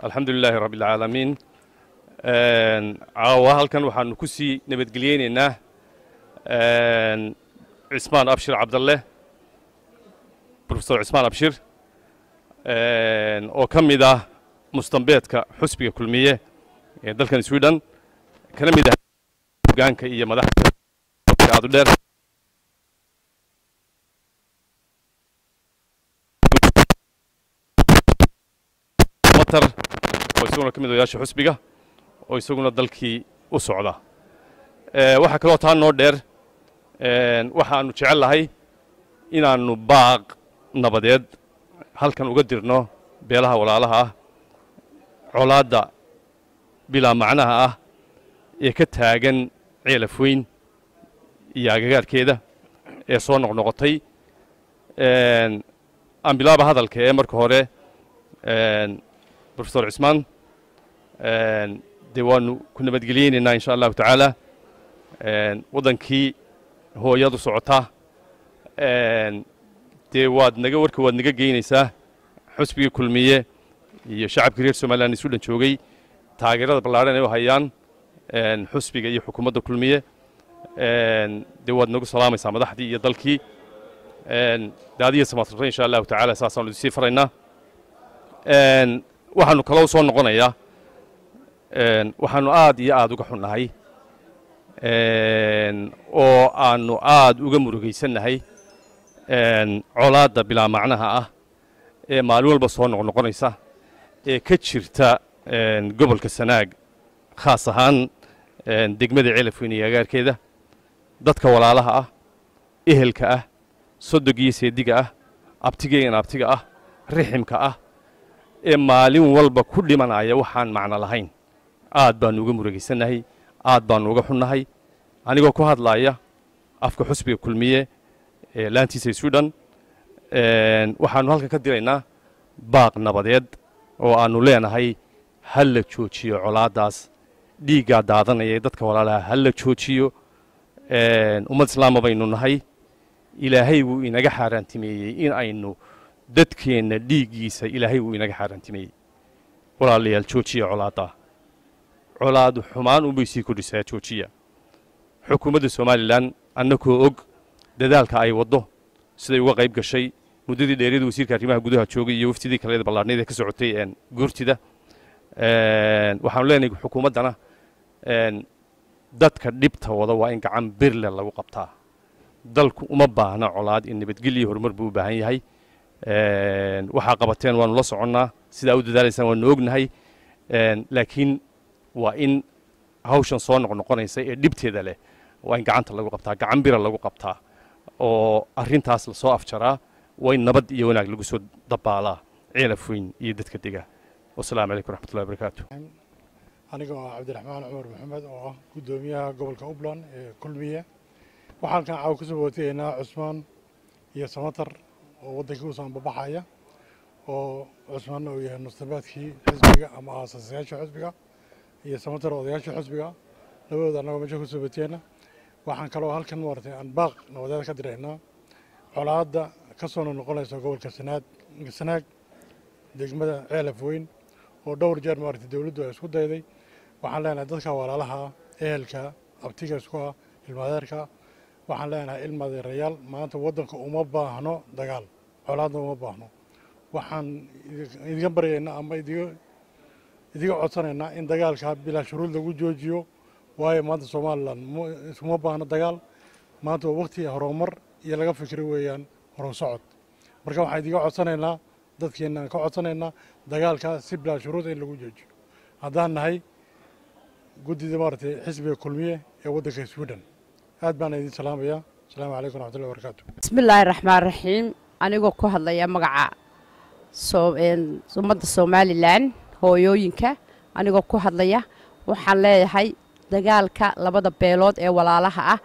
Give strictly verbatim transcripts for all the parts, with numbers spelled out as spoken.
الحمد لله رب العالمين. عاوة هالكن وحن كسي نبتقلين إنه عثمان أبشر عبد الله بروفيسور عثمان أبشر أو كم إذا مستنبط كحسبية كلمية دل كان السويدن كلام إذا كان كإيه مدح هذا در مطر ويسوون كم إذا ياشوا حسبية ويسوون دلكي وصعدة waxa kale oo taan noo dheer een waxaanu jecel lahay inaanu baaq nabadeed halkan uga dirno beelaha walaalaha ah colaada bila macnaha ah ee ka taagan ceelafweyn iyo agagaarkeeda ee soo noqnoqotay een aan bilaaba hadalka ee marka hore een professor Ismaan een deewaanu ku nabadgeliyeenna insha Allah ta'ala wadankii hooyadu socota dee waad naga warka waad naga geynaysaa xusbiga kulmiye iyo shacabka reer Soomaaliland isu dhan joogay taageerada ballaaran ay u hayaan xusbiga iyo xukuumadda kulmiye dee waad nagu salaamaysaa madaxdii iyo dalkii daadiya samaasrata insha Allah ta'ala saasan sii faraynaa waxaanu kala soo noqonayaa waxaanu aad iyo aad uga xunnahay oo aanu aad uga murugaysanahay colaada bilaa macnaha ah ee maalin walba soo noqnoqonaysa ee ka jirta gobolka Sanaag khaas ahaan degmada Ceelafweyn iyo agagaarkeeda dadka walaalaha ah ehelka ah sodogiyo seediga ah abtiga iyo abtiga ah riximka ah ee maalin walba ku dhimanaya waxaan macna lahayn aad baan uga murugaysanahay aad baan uga xunnahay anigoo ku hadlaaya afka xusbiga kulmiye ee laantiisa Sweden een waxaanu halka ka diraynaa baaq nabadeed oo aanu leenahay hal la joojiyo colaadaas dhiiga daadanaya dadka walaalaha hal la joojiyo een ummad islaam baynu nahay ilaahay wuu inaga xaaraantimeeyay in aynu dadkeena dhiigiisa ilaahay wuu inaga xaaraantimeeyay walaalayaal joojiyo colaada colaadu xumaan u bay sii kordhisaa joojiya xukuumadda Soomaaliland annagoo og dadaalka ay wado siday uga qayb gashay muddadii dheerida wasiirka arrimaha gudaha joogay iyo waftidii kale ee ballaarneed ee ka socotay een guurtida een waxaan leenahay xukuumaddana een dadka dhibta wada waa in gacan birle lagu qabtaa dalku uma baahna colaad in nabadgelyo horumar buu u baahan yahay een waxa qabateen waanu la soconnaa sida u dadaalaysaan waanu ognahay een laakiin waa in hawshan soo noqnoqonaysa ee dhibteeda leh waa in gacanta lagu qabtaa gacan bira lagu qabtaa oo arintaas la soo afjaraa way nabad iyo wanaag lagu soo dabaalaa Ceelafweyn iyo dadka diga wassalaamu calaykum waraxmatullaahi wabarakaatuh aniga waa Cabdiraxmaan Cumar Maxamed oo ah gudoomiyaha gobolka Upland ee kulmiye waxaan ka caaw ku soo wadaynaa Cusmaan iyo Samatar oo wadanka u soo baxaya oo Cusmaan uu yahay mustabaadkii xisbiga ama aasaasiyaasha xisbiga iyo Samatar odayaasha xisbiga labadooda anaga meesha ku soo bateena waxaan kaloo halkan wartay aan baaq nabadeed ka direynaa colaada ka soo noqonaysa gobolka Sanaag Sanaag degmada Ceelafweyn oo dhowr jeer maartay dawladdu ay isku dayday waxaan leenahay dadka walaalaha ehelka abtiga isku ah ilmaadeerka waxaan leenahay ilmaadeerayaal maanta wadanka uma baahno dagaal colaadna uma baahno waxaan idin baryaynaa ama idin idiga codsanaynaa in dagaalka bila shuruud lagu joojiyo waayo maanta Soomaaliland isuma baahna dagaal maanta waqti horumar iyo laga fikir weeyaan hor socod marka waxaan idiga codsanaynaa dadkeena ka codsanaynaa dagaalka si bila shuruud in lagu joojiyo hadaan nahay guddiga maartay xisbiga kulmiye ee wadanka Sweden aad baan idin salaamayaa assalaamu calaykum waraxmatullaahi wabarakaatuh bismillaahir rahmaanir rahiim anigoo ku hadlaya magaca soo een ummadda Soomaaliland hooyooyinka anigoo ku hadlaya waxaan leeyahay dagaalka labada beelood ee walaalaha ah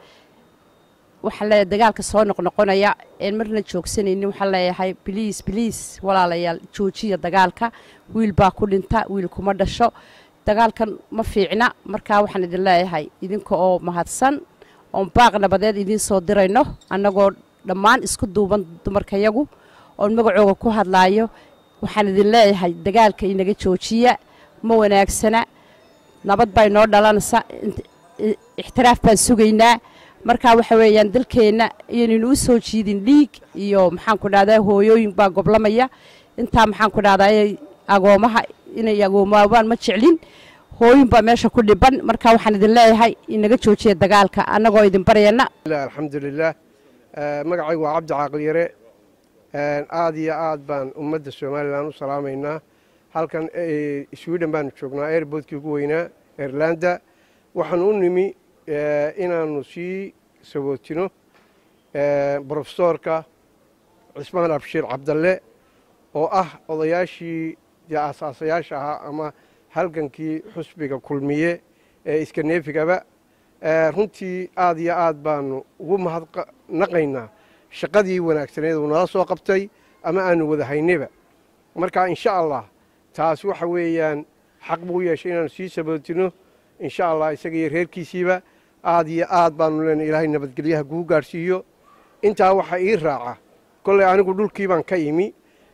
waxaan leeyahay dagaalka soo noqnoqonaya ee marna joogsanaynin waxaan leeyahay please please walaalayaal joojiya dagaalka wiil baa ku dhinta wiil kuma dhasho dagaalkan ma fiicna marka waxaan idin leeyahay idinka oo mahadsan oo baaq nabadeed idin soo dirayno annagoo dhammaan isku duuban dumarkayagu oo magacooga ku hadlaayo waxaan idin leeyahay dagaalka inaga joojiya ma wanaagsana nabad bay noo dhalanaysa ixtiraaf baan sugaynaa marka waxa weeyaan dalkeena inaynu u soo jiidin dhiig iyo maxaan ku dhahdaa hooyooyin baa goblamaya intaa maxaan ku dhahdaa agoomaha inay agoomaabaan ma jeclin hooyin baa meesha ku dhiban marka waxaan idin leeyahay inaga joojiya dagaalka annagoo idin baryana alxamdulilah magacaygu waa cabdi caaqil yare aad iyo aad baan ummadda somalilan u salaamaynaa halkan sweden baanu joognaa airboodkii ugu weynaa airlanda waxaan u nimi inaanu sii sabootino brofesoorka cismaan abshiir cabdalle oo ah odayaashii dee aasaasayaasha ahaa ama halgankii xusbiga kulmiye ee iskaneefigaba runtii aad iyo aad baanu ugu mahadnaqaynaa shaqadii wanaagsaneed uu nala soo qabtay ama aanu wada haynaba marka insha allah taas waxa weeyaan xaq buu yeeshay inaanu sii sabootino insha allah isaga iyo reerkiisiiba aad iyo aad baanu leenahay ilaahay nabadgelyaha kuu gaadhsiiyo intaa waxaa ii raaca kolley anigu dhulkii baan ka imi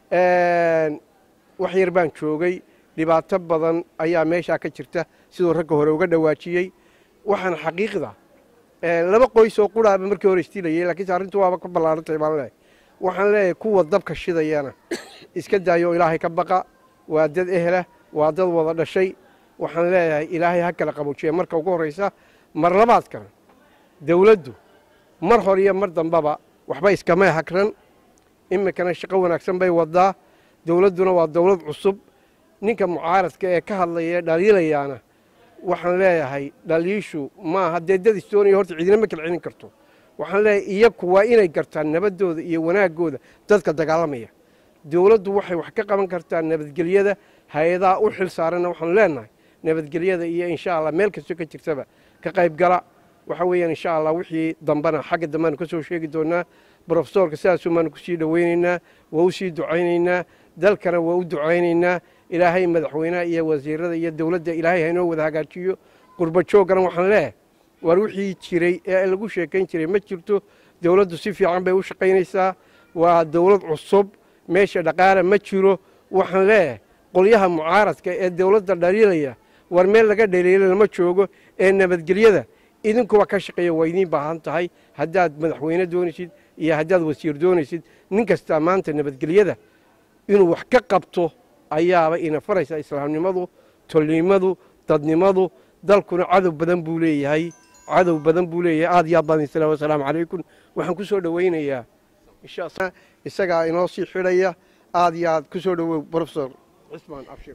wax yar baan joogay dhibaato badan ayaa meeshaa ka jirta siduu ragga hore uga dhawaajiyey waxaan xaqiiqda laba qoys oo quraaba markii hore istiilayay laakiinse arrintu waaba ka ballaarantay baan leeyahay waxaan leeyahay kuwa dabka shidayana iska daayo ilaahay ka baqa waa dad ehla waa dad wada dhashay waxaan leeyahay ilaahay ha kala qaboojiya marka ugu horraysa mar labaadkana dawladdu mar hore iyo mar dambaba waxba iskamay hakran iminkana shaqo wanaagsan bay wadaa dawladduna waa dawlad cusub ninka mucaaradka ee ka hadlaya dhaliilayaana waxaan leeyahay dhaliishu maaha dee dad istooniya horta cidina ma kala celin karto waxaan leeyahay iyaku waa inay gartaan nabaddooda iyo wanaaggooda dadka dagaalamaya dawladdu waxay wax ka qaban kartaa nabadgelyada hay-adaha u xil saaranna waxaanu leenahay nabadgelyada iyo insha allah meel kastoo ka jirtaba ka qayb gala waxa weeyaan insha allah wixii dambana xagga dambeanu ka soo sheegi doonaa brofesoorka sidaasuu baanu kusii dhoweynaynaa waa u sii ducaynaynaa dalkana waa u ducaynaynaa ilaahay madaxweynaha iyo wasiirada iyo dawladda ilaahay haynoo wada hagaajiyo qurba jooggana waxaan leeyahay war wixii jiray ee lagu sheekayn jiray ma jirto dawladdu si fiican bay u shaqaynaysaa waa dawlad cusub meesha dhaqaale ma jiro waxaan leeyahay qolyaha mucaaradka ee dawladda dhaliilaya war meel laga dhaliila lama joogo ee nabadgelyada idinkuwa ka shaqeeya waa idiin baahan tahay haddaad madaxweyne doonaysid iyo haddaad wasiir doonaysid nin kastaa maanta nabadgelyada inuu wax ka qabto ayaaba ina faraysa islaamnimadu tolnimadu dadnimadu dalkuna cadow badan buu leeyahay cadow badan buu leeyahay aad iyo aad baan isla wasalaamu calaykum waxaan ku soo dhaweynayaa insha Allah isagaa inoo sii xidhaya aad iyo aad ku soo dhawow professor cismaan abshir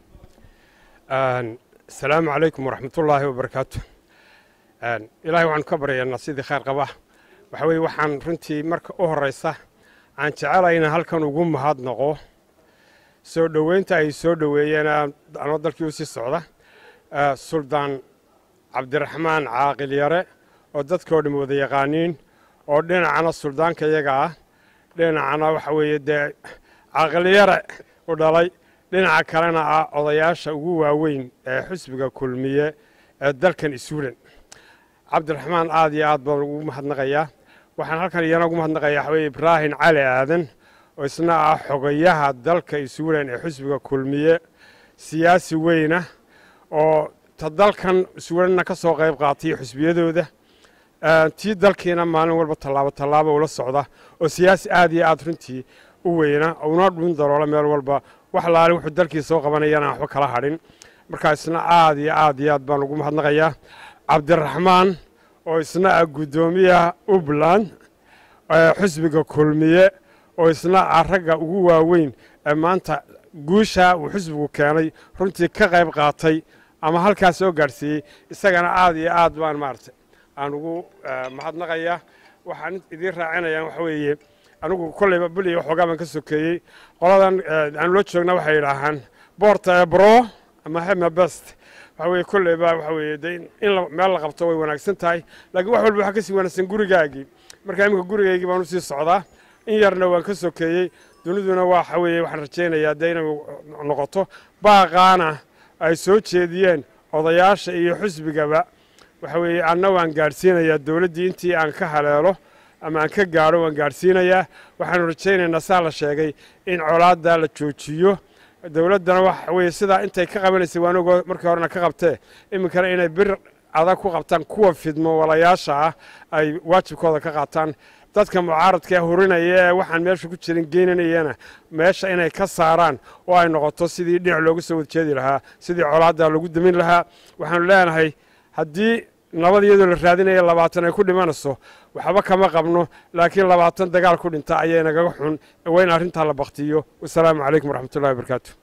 السلام عليكم ورحمة الله وبركاته إلهي وعن كبر يا نصيدي خير قباه وحوي وحن رنتي مرك أهريسة عن تعالى هل كانوا قوم هاد نقو سو دوين تاي سو دوين أنا أنا ضل كيوسي السعودة سلطان عبد الرحمن عاقل يرى ودت كود مذيع قانين ودنا عنا السلطان كيجا دنا عنا وحوي ده عاقل يرى ودلاي dhinaca kalena ah odayaasha ugu waaweyn ee xisbiga kulmiye ee dalkan isuulan cabdiraxmaan aad iyo aad baan ugu mahadnaqayaa waxaan halkan iyana ugu mahadnaqayaa xawey ibraahim cali aadan oo isna ah xogayaha dalka isuulan ee xisbiga kulmiye siyaasi weyna oo ta dalkan isuulanna ka soo qayb qaatay xisbiyadooda tii dalkiina maalin walba tallaabo tallaabo ula socda oo siyaasi aad iyo aad runtii u weyna una dhun daroola meel walba wax laali wuxuu dalkii soo qabanayana waxba kala hadhin markaa isna aad iyo aad iyo aad baan ugu mahadnaqayaa cabdiraxmaan oo isna ah guddoomiyaha Upland xisbiga kulmiye oo isna ah ragga ugu waaweyn ee maanta guusha uu xisbigu keenay runtii ka qayb qaatay ama halkaas soo gaarsiiyey isagana aad iyo aad baan maartay aan ugu mahadnaqayaa waxaan idin raacinayaa waxa weeye anigu kolleyba buli waxoogaa baan ka sokeeyey qoladan aan loo joogna waxay yidhaahaan boorta bro ama hema best waxa weeye kolleyba waxa weeye de in meel la qabto way wanaagsan tahay laakiin wax walba waxaa kasii wanaagsan gurigaagii marka iminka gurigaygii baan usii socdaa in yarna waan ka sokeeyey duniduna waxa weeye waxaan rajaynayaa de inay noqoto baaqaana ay soo jeediyeen odayaasha iyo xisbigaba waxa weeye anna waan gaadhsiinayaa dowladdii intii aan ka haleelo ama aan ka gaadho waan gaadhsiinayaa waxaanu rajaynaynaa saa la sheegay in colaaddaa la joojiyo dawladdana waxa weeye sidaa intay ka qabanaysay waan ogo markii horena ka qabtee iminkana inay bir adag ku qabtaan kuwa fidmo walayaasha ah ay waajibkooda ka qaataan dadka mucaaradka hurinaya ee waxaan meesha ku jirin geynanayana meesha inay ka saaraan oo ay noqoto sidii dhinac loogu soo wadjeedi lahaa sidii colaadda lagu damin lahaa waxaanu leenahay haddii nabad iyadoo la raadinaya labaatan ay ku dhimanayso waxba kama qabno laakiin labaatan dagaal ku dhinta ayaa nagaga xun waa in arrintaa la baktiyo wasalaamu calaykum waraxmatullahi wabarakaatu